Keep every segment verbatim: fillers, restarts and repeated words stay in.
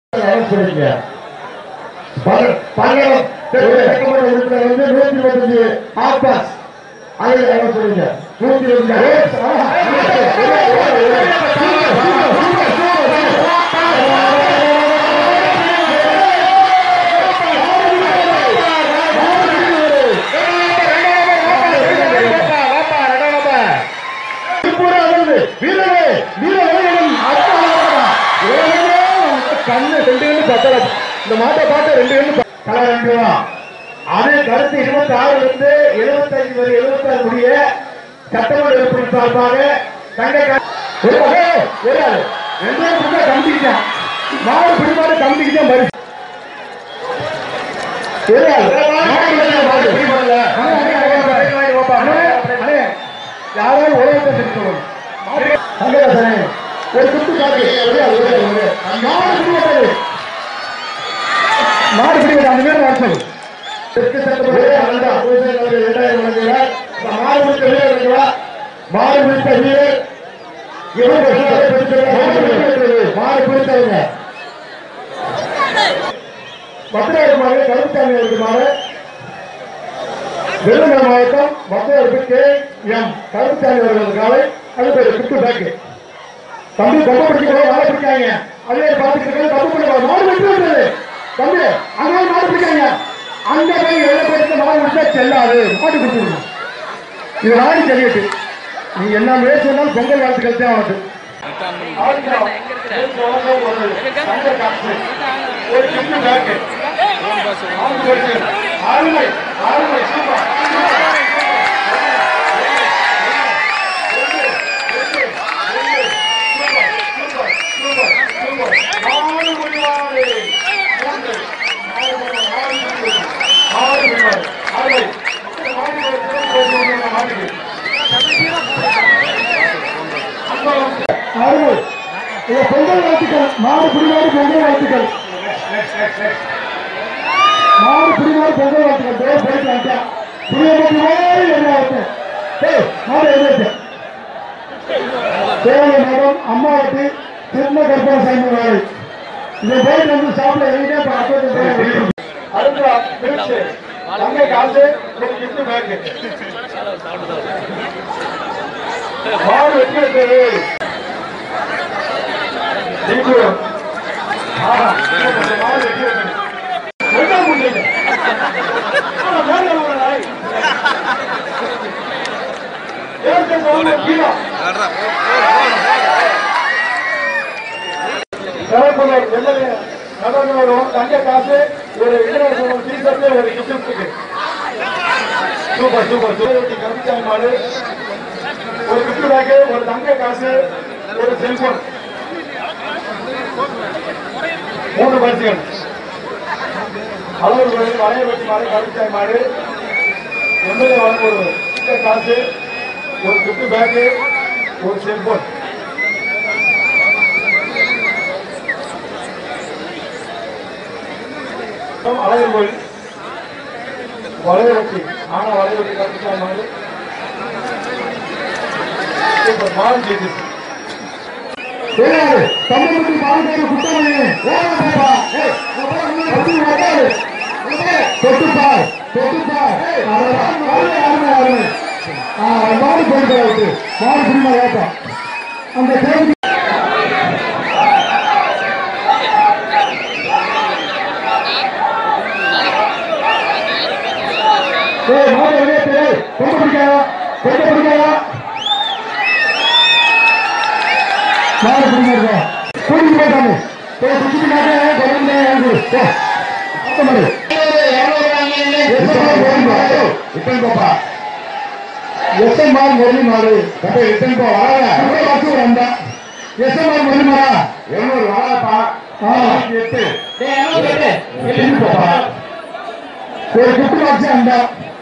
இந்த மாட்டை பார்த்து ரெண்டு ரெண்டு அதே கருத்து இருபத்தி ஆறுல இருந்து எழுபத்தி ஐந்து வரை எழுபத்தி ஆறு முடிய சட்டமன்ற உறுப்பினர் சார்பாக தங்க கமிட்டிக்கிட்டான் மாடு பிடிமாடு கமிட்டிக்கிட்டான் பரிசு யாராவது உலகத்தை தெரிவிக்கணும் ஒரு குத்து காட்டு மாடு பிடிக்கிறது அந்த பேர் வாட்சல் மாடு பிடித்த வீரர் மாடு பிடித்த வீரர் மாடு பிடித்தவங்க மதுரை இருக்குமாறு கருப்புசாமி இருக்குமாறு விருதுநகர் மாவட்டம் மதுரை கே எம் கருப்புசாமி அவர்களுக்காக அதுக்கு ஒரு குத்து பேக்கு தம்பி தப்பு பிடிக்கிறோம் மாடு பிடிக்காங்க அதே பார்த்துட்டு தப்பு பிடிக்க மாடு பிடிக்கிறது தம்பி அங்கே மாடு பிடிக்காங்க அந்த கை எவ்வளவு பேருக்கு மாடு பிடிச்சா செல்லாது மாடு கொடுத்துருங்க இது ஆடி தெரியுது நீ என்ன முயற்சி சொன்னாலும் பொங்கல் வாழ்த்துக்கள் தான் உனக்கு பொங்கல் வாழ்த்துக்கள் மாடு புடிமாடு பொங்கல் வாழ்த்துக்கள் மாடு புடிமாடு பொங்கல் வாழ்த்துக்கள் போயிட்டு மாடு எழுதி தேவைய மகம் அம்மாவட்டி திரும்ப கற்பனை சாமி வாழை இதை போயிட்டு வந்து சாப்பிட எழுதியே அடுத்த தங்கை காசு ஒரு கிஃப்ட் பேக் மாடு வெற்றி தங்க காசு ஒரு ஒரு சூப்பர் சூப்பர் சூப்பர் கமிச்சாங்க மாடு ஒரு கிஃப்ட் பேக் ஒரு தங்க காசு ஒரு செல்போன் மூணு பரிசுகள் அளவு வளையபட்டி மாடு கருச்சாய் மாடு எம்எல்ஏ வழங்க ஒரு காசு ஒரு கிஃப்ட் பேக்கு ஒரு செல்போன் அழகர் கோயில் வளையபட்டி ஆனா வளையபட்டி கருச்சாய் மாடு மாடு செய்தி தமிழ்நாட்டு பாதுகாப்பு குற்றவாளி தொட்டுப்பார் தொட்டுப்பார் மாடு போயிட்டு மாடு புரியுமா கேட்போம் அந்த கேள்வி மாடு வெளியே கொண்டு பிடிக்காதா கொண்டு பிடிக்காதா மாடு பிடிங்க கூட்டிட்டு போயிட்டாங்க எஸ்எம்ஆர் முரளி மாடு எத்தனை போ வராது வந்தா எஸ்எம்ஆர் முரளி மாடா எண்ணூறு வராப்பா எட்டு ஒரு குட்டு வாட்சி அந்த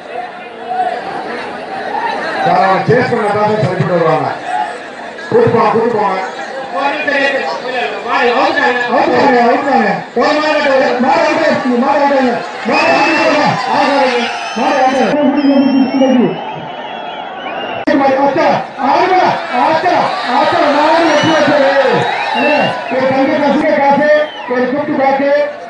சேஸ் பண்ண சரிப்பட்டு வருவாங்க கூட்டு போங்க கூட்டு போங்க காசு ஒரு சுத்து பேக்கு